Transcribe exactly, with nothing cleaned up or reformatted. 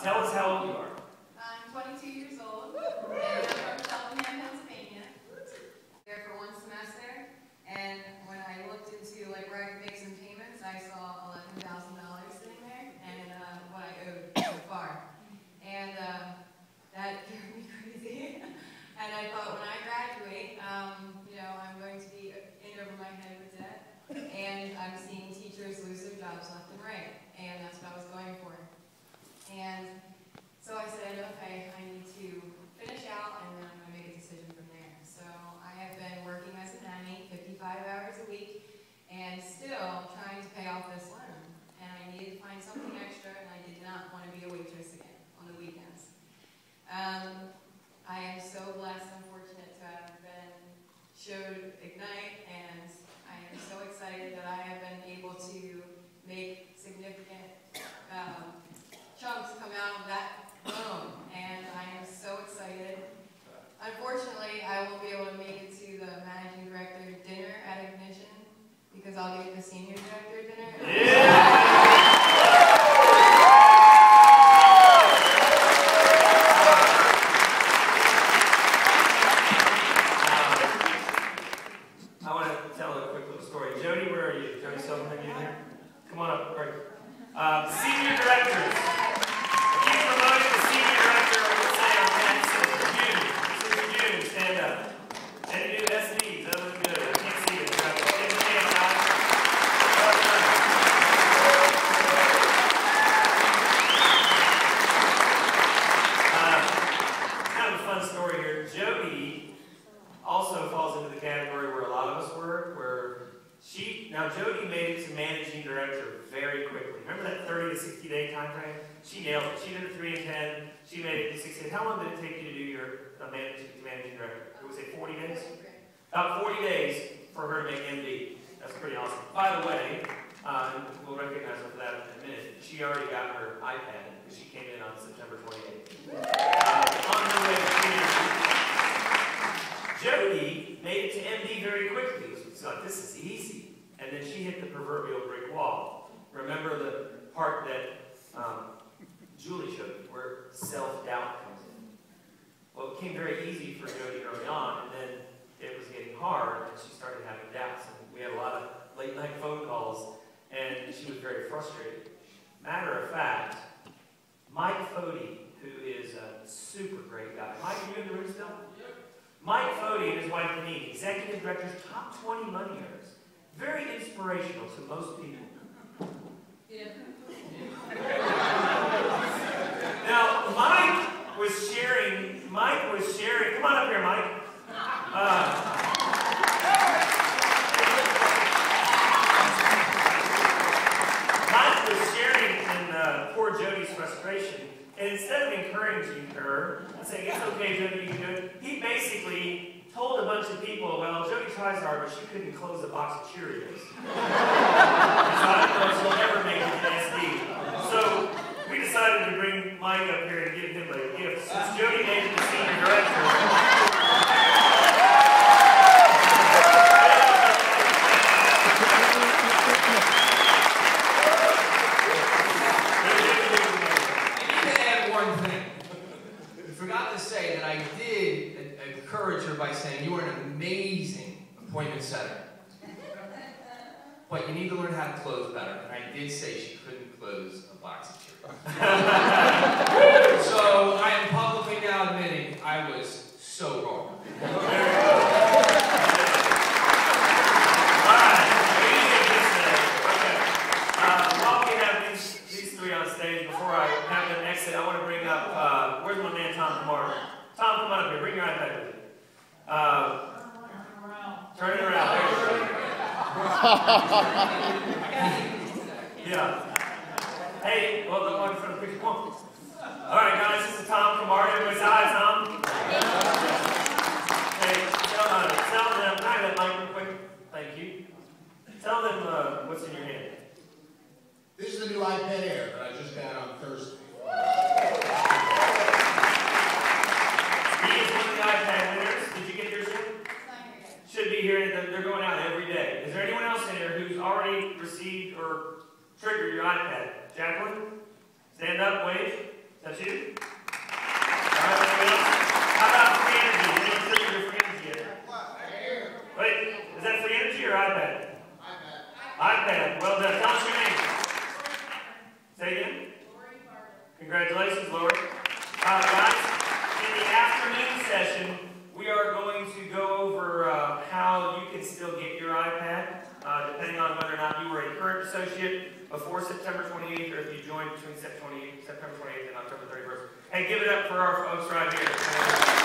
tell us how old you are. I'm twenty-two years old, and I'm from Cheltenham, Pennsylvania. There for one semester, and when I looked into like where I could make some payments, I saw eleven thousand dollars sitting there, and uh, what I owed so far. And uh, that drove me crazy. And I thought, when I graduate, um, you know, I'm going to be in over my head with debt, and I'm seeing teachers lose their jobs left and right, and that's what I was going for. And so I said, okay, I need to finish out, and then I'm going to make a decision from there. So I have been working as a nanny, fifty-five hours a week, and still trying to pay off this loan. And I needed to find something extra, and I did not want to be a waitress again on the weekends. Um, I am so blessed and fortunate to have been showed Ignite, and I am so excited that I have been able to make significant um, chunks come out of that loan, and I am so excited. Unfortunately, I won't be able to make it to the managing director dinner at Ignition because I'll be at the senior director dinner. Yeah. I want to tell a quick little story. Jodi, where are you? Jodi Silverman, you here? Come on up. Right. Uh, senior directors. If you promoted the senior director, I would say our man, Sister June. Sister June, stand up. Any new S Ds? That looks good. I can't see it. Give me a hand, guys. Well done. Uh, kind of a fun story here. Jodi also falls into the category where a lot of us were, where she, now Jodi made it to managing director very quickly. Remember that thirty to sixty day time frame? She nailed it. She did a three and ten. She made it to sixty. How long did it take you to do your uh, managing, managing director? It was say forty days? About forty days for her to make M D. That's pretty awesome. By the way, uh, we'll recognize her for that in a minute. She already got her iPad because she came in on September twenty-eighth. Uh, on her way to Jodi made it to M D very quickly. She's like, this is easy. And then she hit the proverbial brick wall. Remember the part that um, Julie showed you, where self-doubt comes in. Well, it came very easy for Jodi early on, and then it was getting hard, and she started having doubts. And we had a lot of late-night phone calls, and she was very frustrated. Matter of fact, Mike Fody, who is a super great guy. Mike, are you in the room still? Mike Fody and his wife Denise, executive directors, top twenty money earners. Very inspirational to most people. Yeah. Now, Mike was sharing, Mike was sharing, come on up here, Mike. Uh, Mike was sharing in uh, poor Jodi's frustration, and instead of encouraging her and saying, it's okay, Jodi, you can do it, he basically told a bunch of people, well, Jodi tries hard, but she couldn't close a box of Cheerios. So I don't know if she'll ever make it to S D. So we decided to bring Mike up here and give him a gift. Since Jodi made it to senior director, say that I did encourage her by saying, you are an amazing appointment setter. But you need to learn how to close better. And I did say she couldn't close a box of Cheerios. So I am publicly now admitting I was so wrong. While we have these, these three on stage, before I have them exit, I want to bring up, uh, where's my man Tom Kamara? Tom, come on up here. Bring your iPad with you. Uh, turn it around. There you go. Yeah. Hey, well, the one in front of the picture. Come on. All right, guys, this is Tom Kamara. Everybody say hi, Tom. Hey, tell, uh, tell them, can I have that mic real quick? Thank you. Tell them uh, what's in your hand. This is the new iPad Air that I just got on Thursday. He is one of the iPad winners. Did you get yours in? Should be here. They're going out every day. Is there anyone else in here who's already received or triggered your iPad? Jacqueline? Stand up, wave. That's you? All right, anyone else? How about free energy? Anyone took your free energy yet? Wait, is that free energy or iPad? iPad. Well done. Tell us your name. Say again. Congratulations, Lori. Uh, guys, in the afternoon session, we are going to go over uh, how you can still get your iPad, uh, depending on whether or not you were a current associate before September twenty-eighth, or if you joined between September twenty-eighth and October thirty-first. Hey, give it up for our folks right here.